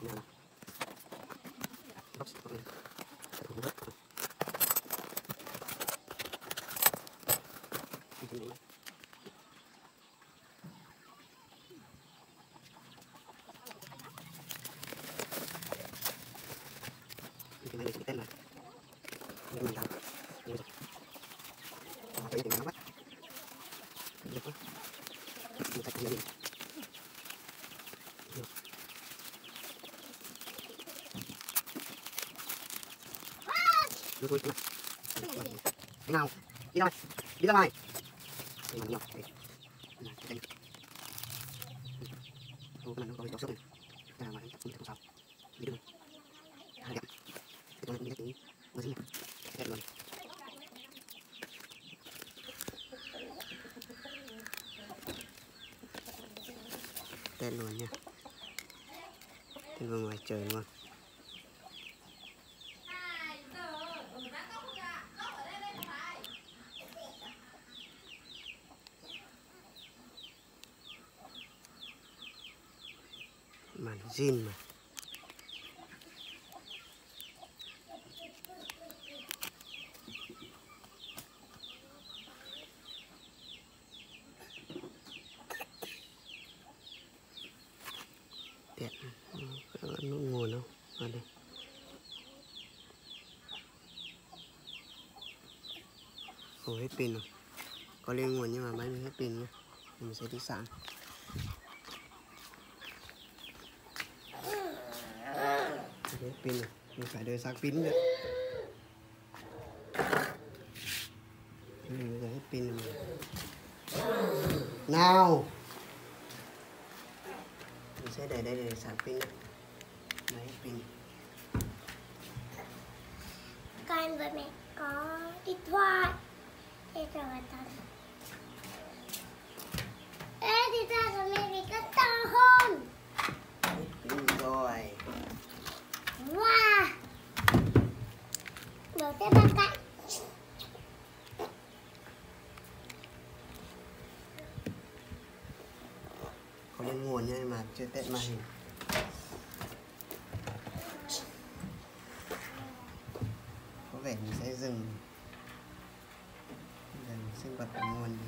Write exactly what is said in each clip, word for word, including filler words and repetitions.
nào đi ra đi ra ngoài đi mà nhiều ô cái này nó có chỗ sốc này ra ngoài chắc không sao đi được hai đẹp cái con này đi tí mới gì đẹp luôn tên luôn nha tên vào ngoài trời luôn. Màn zin mà đẹp nó nguồn đâu ở đây ồ hết pin rồi có lên nguồn nhưng mà máy mình hết pin nha mình sẽ đi sẵn hết pin rồi mình phải đưa sạc pin nữa mình bây giờ hết pin rồi nào mình sẽ để đây để sạc pin máy hết pin con với mẹ có điện thoại thế rồi con ê điện thoại của mẹ bị cắt to hơn hết pin rồi. Wow đầu tiên bên cạnh có lên nguồn nhưng mà chưa test màn hình có vẻ mình sẽ dừng dừng sinh vật ở nguồn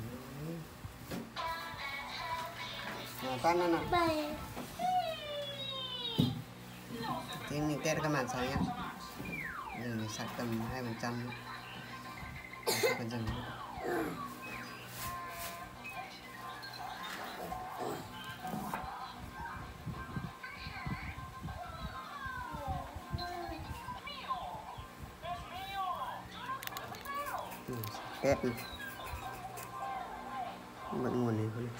nào con lên nào bảy thì mình test cái màn sau nhé dừng sạc tầm hai phần trăm còn dừng test này bật nguồn này thôi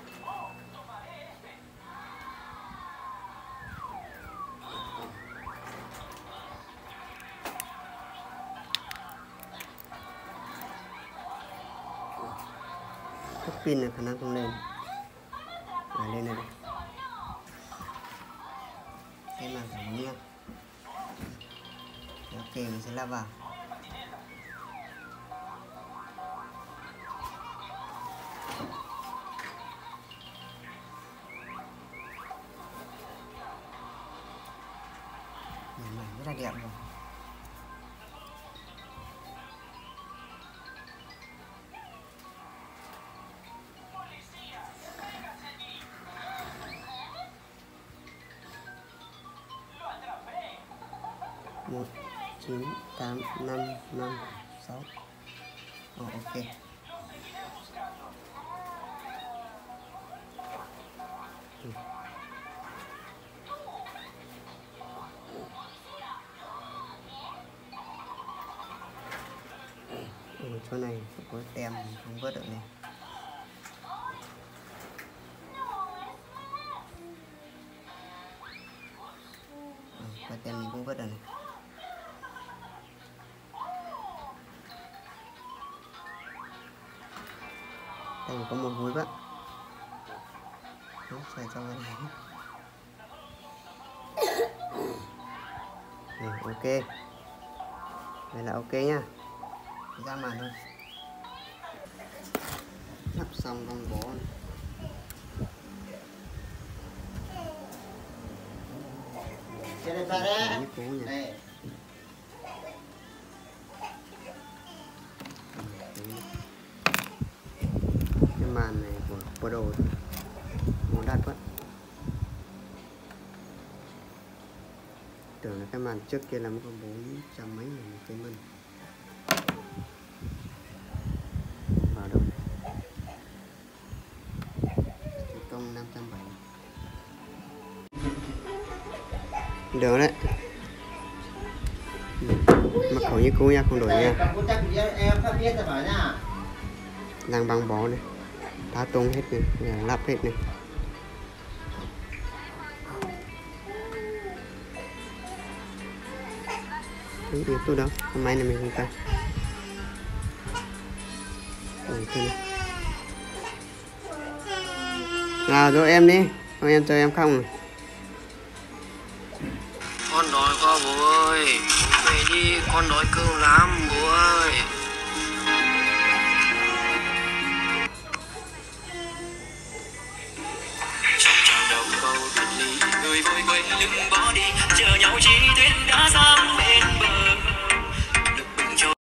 hết pin là khả năng không lên à lên này cái màn phải nghiêng ok mình sẽ lắp vào màn rất là đẹp rồi một chín tám năm năm sáu oh, ok ừ. Ở chỗ này có tem không vớt được này à, có tem mình cũng vớt được này đây có một mũi vậy nó phải cho cái này này ok đây là ok nhá ra màn thôi lắp xong con bó này. Như cũ nha. Cái màn này của của đồ màu đắt quá. Tưởng là cái màn trước kia là có bốn trăm mấy nghìn một cái mân. Vào đâu? Thủ công năm trăm bảy mươi. Được đấy. Mật khẩu như cũ nha, không đổi nha. Đang băng bó này, đá tung hết này, lắp hết này. Đúng yếu tố đó, hôm nay là mình không ta. Rồi, thôi này. Nào cho em đi, không em cho em không. Con đói quá bố ơi, bố về đi, con đói cơm lắm bố ơi. Trong trao đầu câu thật lý, người vui quên đừng bỏ đi.